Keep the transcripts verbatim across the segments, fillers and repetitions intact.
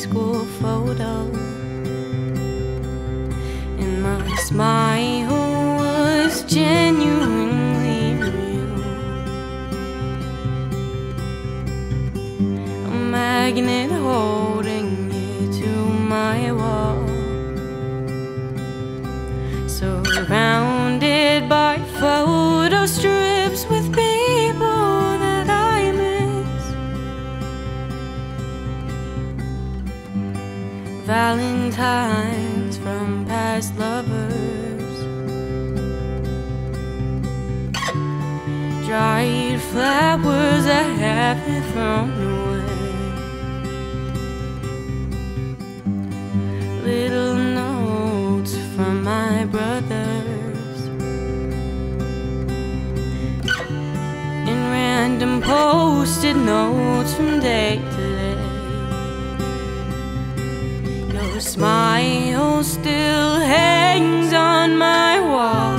school photo, and my smile was genuinely real. A magnet holding it to my wall, surrounded by photo strips with people that I miss. Valentines from past lovers, dried flowers I haven't thrown away, little notes from my brothers, and random post-it notes from day to day. Your smile still hangs on my wall,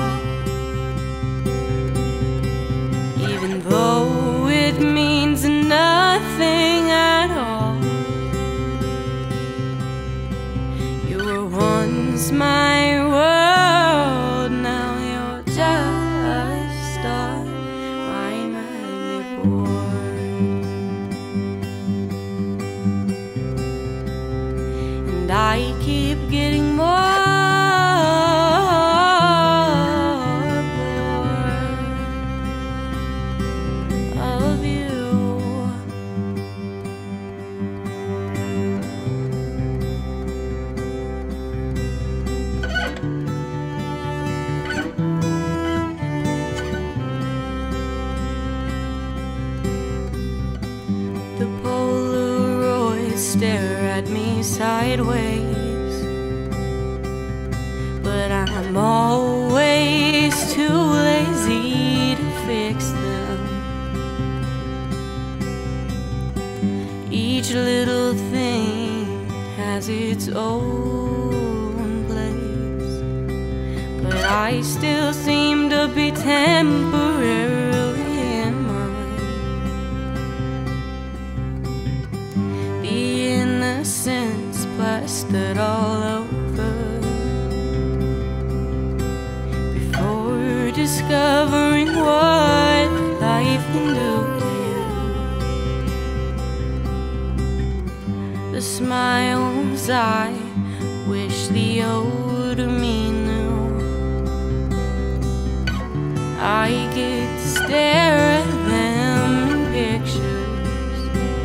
even though it means nothing at all. You were once my world, now you're just on my magnet board. And I keep getting more bored of you. The Polaroids stare at me sideways, but I'm always too lazy to fix them. Each little thing has its own place, but I still seem to be temporarily in mine. The innocence plastered all over before discovering what life can do to you. The smiles I wish the older me knew, I get to stare at them in pictures.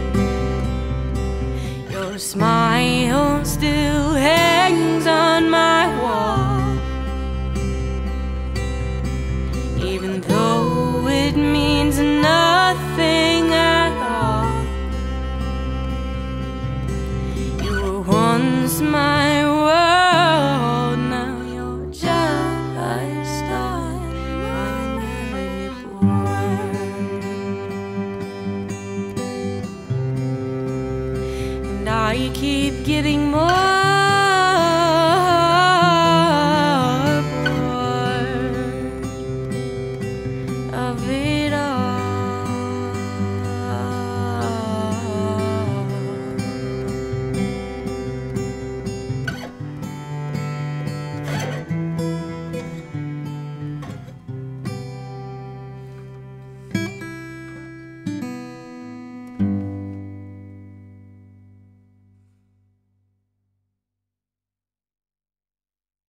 Your smile still hangs on my wall, even though it means nothing at all. You were once my world, now you're just on my magnet board. And I keep getting more